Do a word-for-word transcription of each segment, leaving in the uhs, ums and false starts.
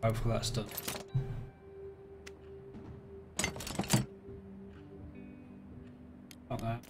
Hopefully that's done. Not that.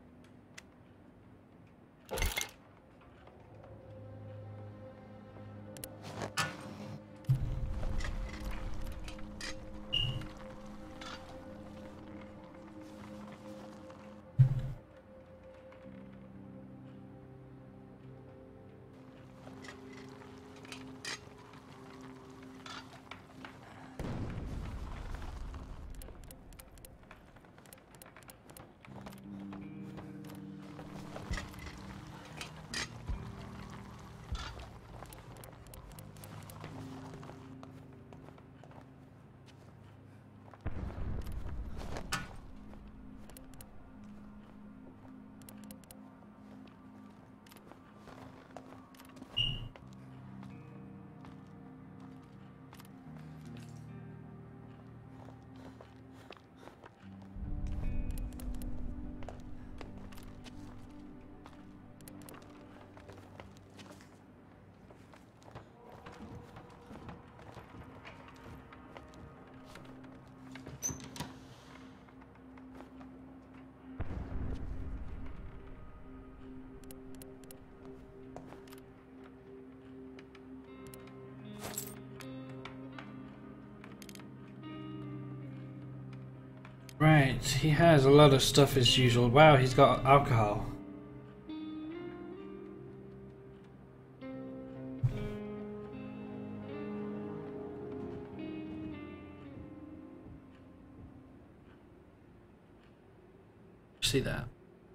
Right, he has a lot of stuff as usual. Wow, he's got alcohol. See that?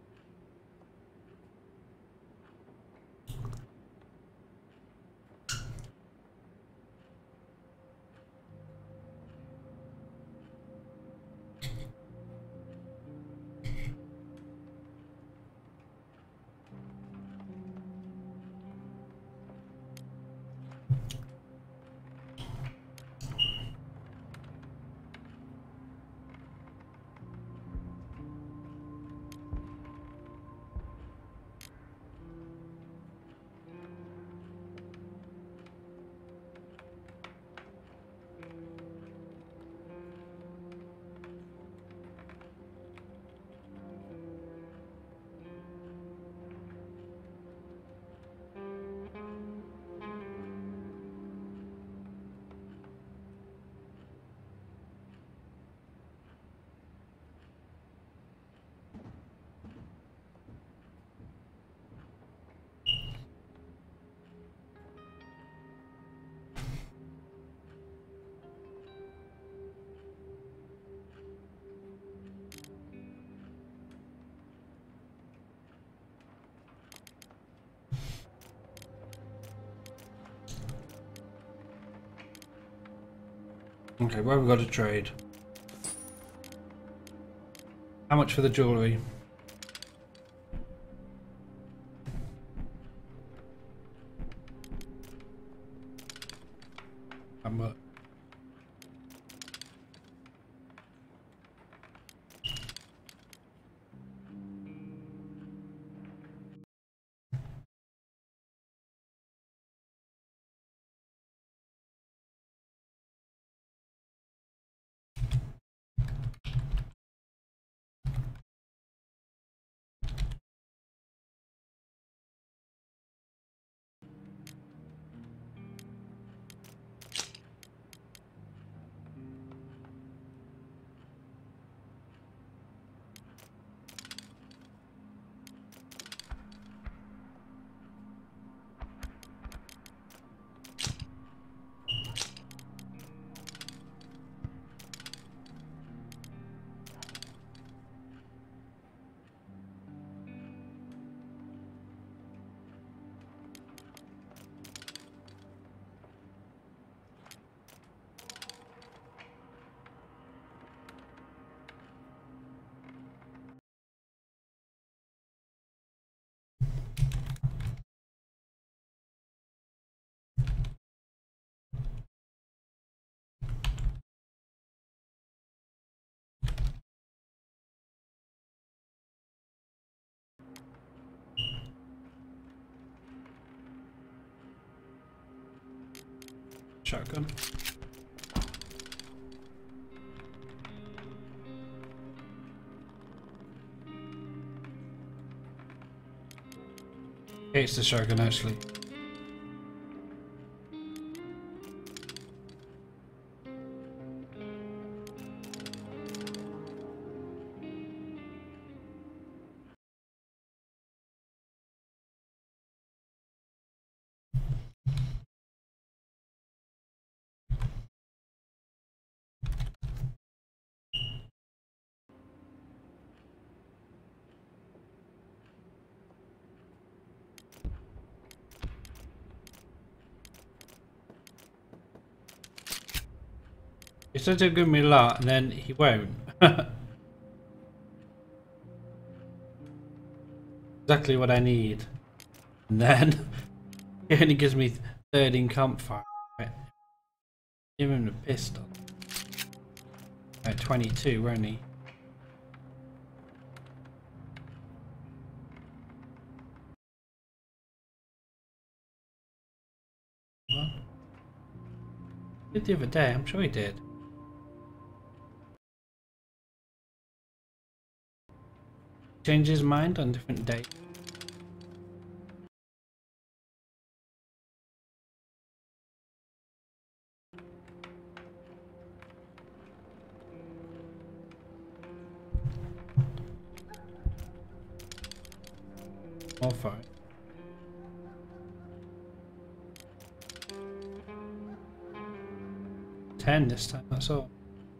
Okay, where have we got to trade? How much for the jewellery? How much? shotgun. It's the shotgun actually. He says he'll give me a lot, and then he won't. Exactly what I need. And then he only gives me thirteen campfire. Right. Give him the pistol. At twenty-two, won't he? What? He did the other day, I'm sure he did. Change his mind on different days. More fire. Ten this time, that's all.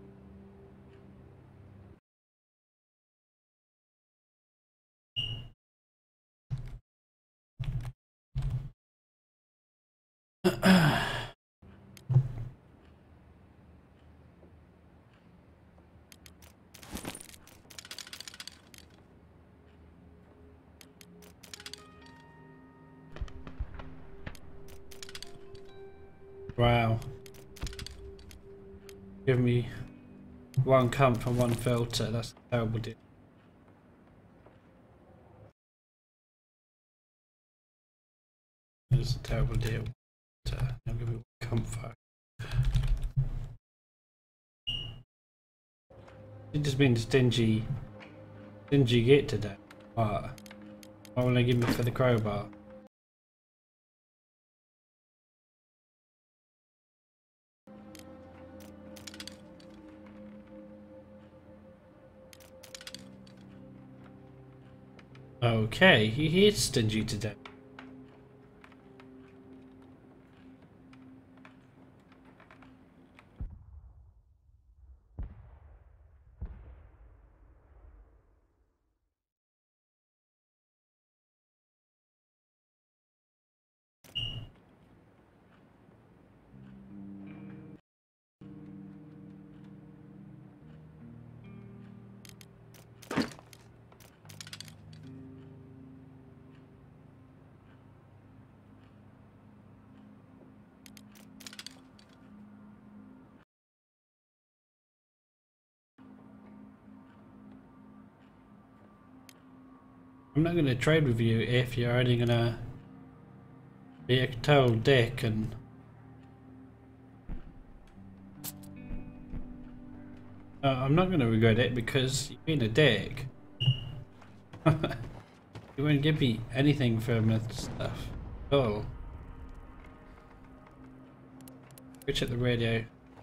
Wow. Give me one camp and one filter, that's a terrible deal. It's a terrible deal. Now give me one campfire. You've just been stingy, stingy git today. What? What will they give me for the crowbar? Okay, he is stingy today. I'm not going to trade with you if you're only going to be a total dick and... Uh, I'm not going to regret it because you're being a dick. You won't give me anything for my stuff at all. Go check the radio.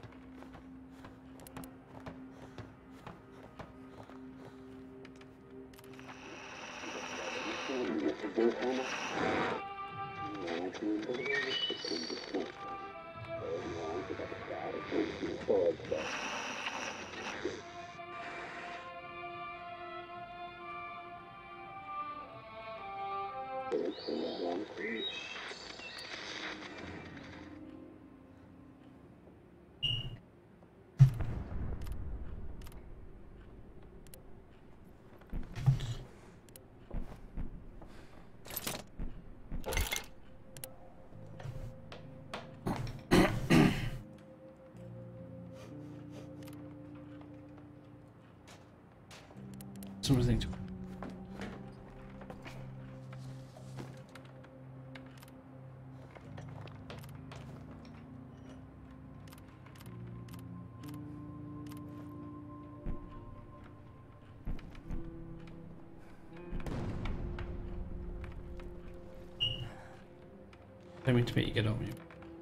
Something to... Don't mean to make you get on you.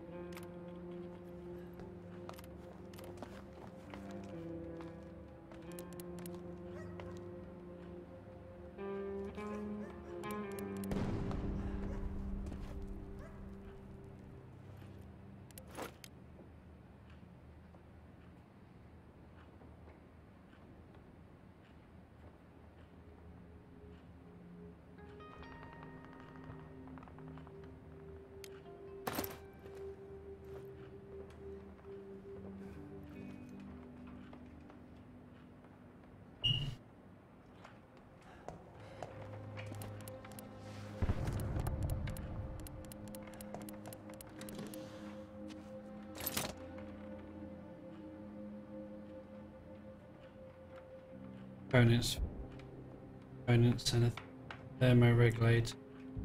Components, components and a thermoregulator.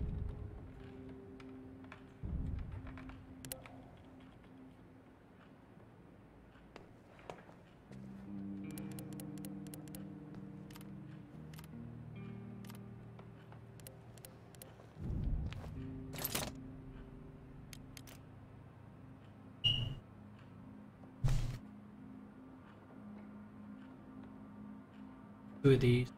Two of these.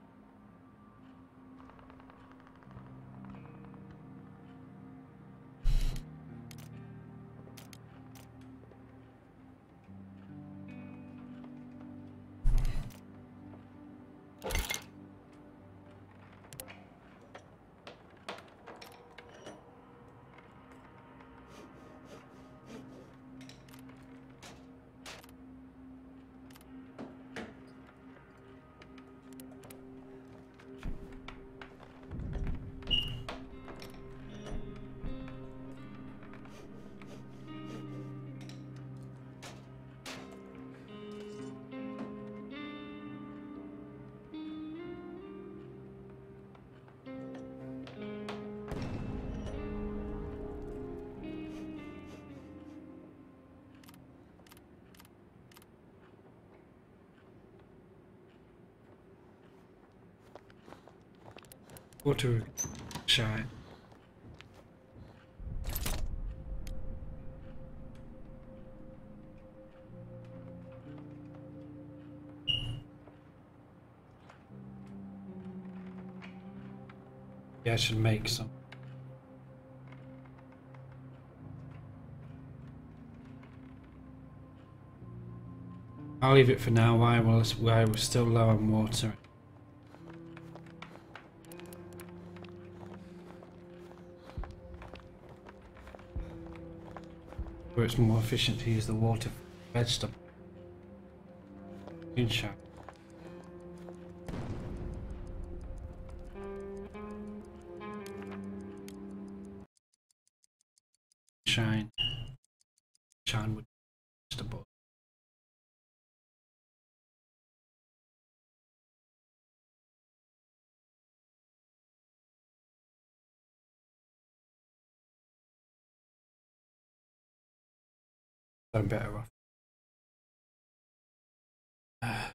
Water shine. Yeah, I should make some. I'll leave it for now while we're, while we're still low on water. Where it's more efficient to use the water for vegetable. Moonshine. Shine. Shine with vegetable. I'm better off. Uh,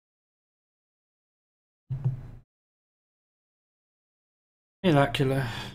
Miraculous.